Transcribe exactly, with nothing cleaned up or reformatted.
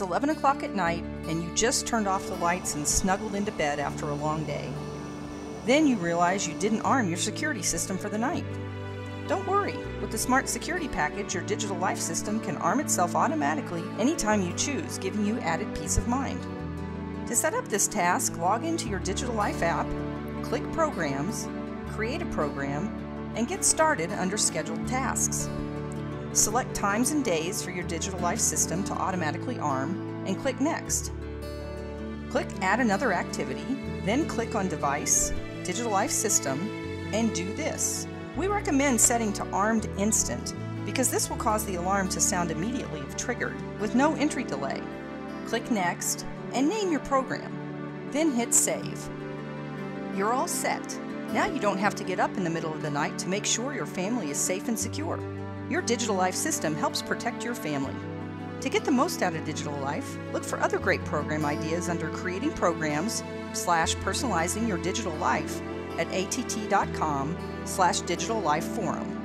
It's eleven o'clock at night and you just turned off the lights and snuggled into bed after a long day. Then you realize you didn't arm your security system for the night. Don't worry, with the Smart Security Package, your Digital Life system can arm itself automatically anytime you choose, giving you added peace of mind. To set up this task, log into your Digital Life app, click Programs, create a program, and get started under Scheduled Tasks. Select times and days for your Digital Life system to automatically arm, and click Next. Click Add Another Activity, then click on Device, Digital Life System, and do this. We recommend setting to Armed Instant because this will cause the alarm to sound immediately if triggered, with no entry delay. Click Next and name your program, then hit Save. You're all set. Now you don't have to get up in the middle of the night to make sure your family is safe and secure. Your Digital Life system helps protect your family. To get the most out of Digital Life, look for other great program ideas under Creating Programs slash Personalizing Your Digital Life at att dot com slash Digital Life Forum.